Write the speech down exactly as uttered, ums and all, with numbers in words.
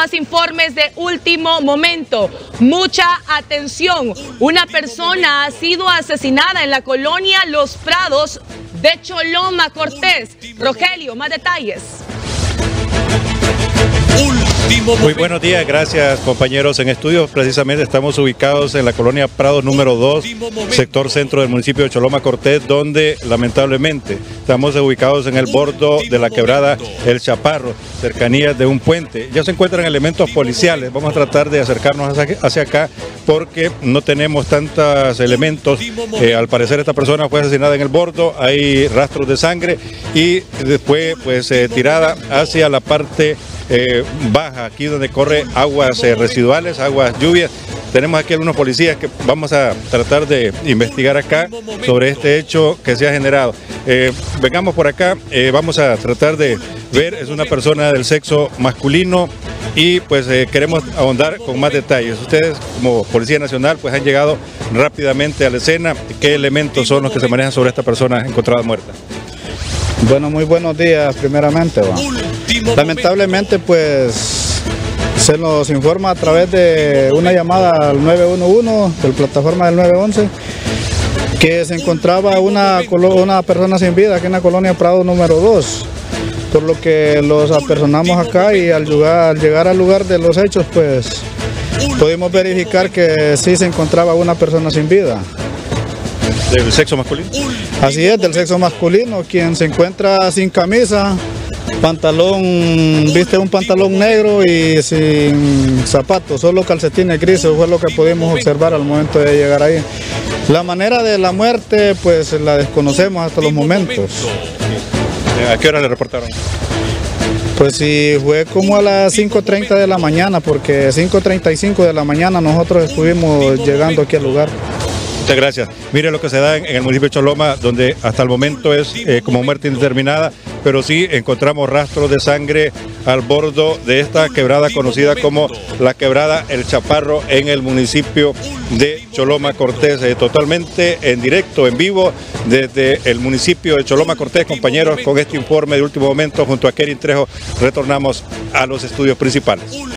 más informes de último momento. Mucha atención. Una persona ha sido asesinada en la colonia Los Prados de Choloma Cortés. Rogelio, más detalles. Muy buenos días, gracias compañeros en estudios. Precisamente estamos ubicados en la colonia Prado número dos, sector centro del municipio de Choloma Cortés, donde lamentablemente estamos ubicados en el bordo de la quebrada El Chaparro, cercanías de un puente. Ya se encuentran elementos policiales, vamos a tratar de acercarnos hacia, hacia acá porque no tenemos tantos elementos. Eh, al parecer esta persona fue asesinada en el bordo, hay rastros de sangre y después pues eh, tirada hacia la parte Eh, baja, aquí donde corre aguas eh, residuales, aguas lluvias. Tenemos aquí algunos policías que vamos a tratar de investigar acá sobre este hecho que se ha generado. Eh, vengamos por acá, eh, vamos a tratar de ver, es una persona del sexo masculino y pues eh, queremos ahondar con más detalles. Ustedes como Policía Nacional pues han llegado rápidamente a la escena. ¿Qué elementos son los que se manejan sobre esta persona encontrada muerta? Bueno, muy buenos días primeramente. ¿va? Lamentablemente pues se nos informa a través de una llamada al nueve uno uno, de la plataforma del nueve once, que se encontraba una, una persona sin vida aquí en la colonia Prado número dos, por lo que los apersonamos acá y al llegar, al llegar al lugar de los hechos pues pudimos verificar que sí se encontraba una persona sin vida. ¿Del sexo masculino? Así es, del sexo masculino, quien se encuentra sin camisa, pantalón, viste un pantalón negro y sin zapatos, solo calcetines grises, fue lo que pudimos observar al momento de llegar ahí. La manera de la muerte pues la desconocemos hasta los momentos. ¿A qué hora le reportaron? Pues sí, fue como a las cinco treinta de la mañana, porque cinco treinta y cinco de la mañana nosotros estuvimos llegando aquí al lugar. Muchas gracias. Mire lo que se da en el municipio de Choloma, donde hasta el momento es eh, como muerte indeterminada, pero sí encontramos rastros de sangre al bordo de esta quebrada conocida como la quebrada El Chaparro en el municipio de Choloma Cortés. Eh, totalmente en directo, en vivo, desde el municipio de Choloma Cortés, compañeros, con este informe de último momento junto a Kerin Trejo, retornamos a los estudios principales.